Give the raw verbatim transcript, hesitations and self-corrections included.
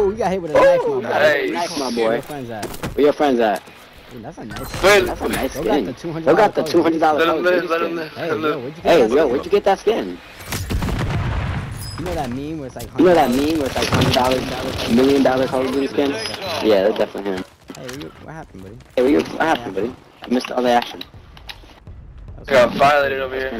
we got hit with a knife, my boy. Hey, Nice, my Where boy. your friends at? Where your friends at? Dude, that's a nice. Wait, That's a nice Go skin. got the two hundred. Who got the two hundred dollar let him Call of live, Duty let him skin? live. Hey, let him yo, live. where'd you get Hey, that yo, skin? where'd you get that skin? You know that meme where it's like. You know that one hundred meme where it's like hundred dollars, million dollar Call of Duty skin? Yeah, that's definitely him. Hey, what, you, what happened, buddy? Hey, what, you, what happened, buddy? I missed all the action. That was Got violated over here.